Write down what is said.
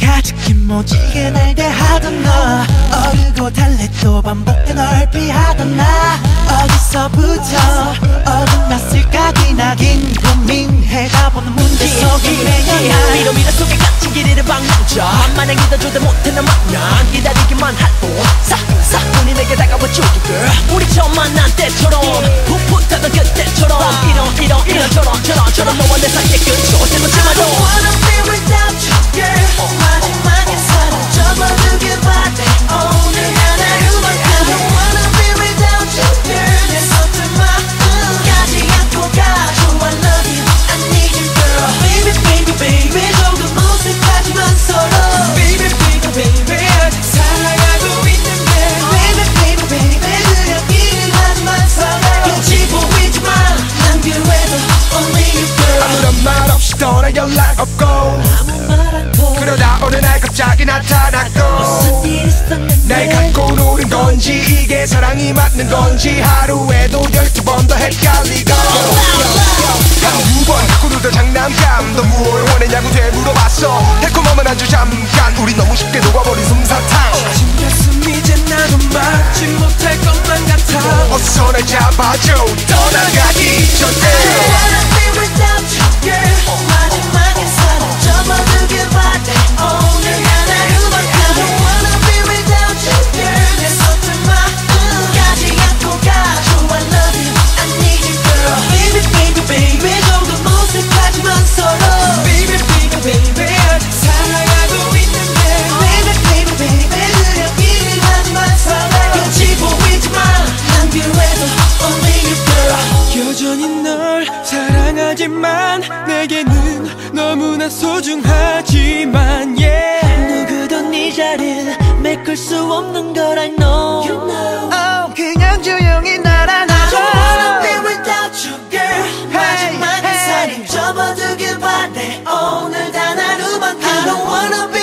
가득히 모지게 날 대하던 너 어르고 달래도 반복된 널 피하던 나 어디서부터 어긋났을까 기나긴 고민해가 보는 문제 속에 매여 미러 속에 갇힌 길이를 방랑쳐 마냥 믿어줘도 못해 난 마냥 기다리기만 할 뿐 사뿐히 내게 다가와 주기 girl 우리 처음 만난 때처럼 풋풋하던 그때처럼 이런 저런 너와 내 사이의 끝초 세번째 말로 I don't wanna be without you girl 마지막에 사랑 접어두길 바래 오늘 하나로만 I don't wanna be without you girl 내 서툰 마음까지 안고 가 I love you I need you girl Baby baby baby 조금 어색하지만 서로 Baby baby baby 아직 사랑하고 있는데 Baby baby baby 그냥 일하지만 서로 끝이 보이지만 난 필요해도 only you girl 아무런 말 없이 떠나 연락 없고 아무 말 않고 그러다 어느 날 갑자기 나타났고 무슨 일 있었는데 날 갖고 노는 건지 이게 사랑이 맞는 건지 하루에도 12번 더 헷갈리고 한두 번 갖고 놀던 장난감 너 뭘 원했냐고 되물어봤어 달콤함은 아주 잠깐 우리 너무 쉽게 녹아버린 솜사탕 가슴 이제 나도 막지 못할 것만 같아 어서 날 잡아줘 떠나가기 전에 I don't wanna be without you girl 마지막에 사랑 접어두길 바래 오늘 하나로만 I don't wanna be without you girl 내 서툰 마음까지 안고 가 I love you I need you girl Baby baby baby 조금 어색하지만 서로 Baby baby baby 아직 사랑하고 있는데 Baby baby baby 그냥 일하지만 서로 끝이 보이지만 난 필요해도 only you girl 여전히 널 사랑하지만 내게는 너무나 소중하지만 yeah 누구도 네 자리를 메꿀 수 없는 걸 I know, you know. oh, 그냥 조용히 날 I 안아줘 don't wanna be without you girl 마지막에 사랑 접어두길 바래 오늘 단 하루만큼 I don't wanna be